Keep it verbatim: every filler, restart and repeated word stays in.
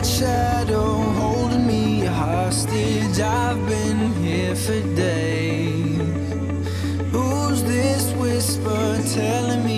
that shadow holding me hostage? I've been here for days. Who's this whisper telling me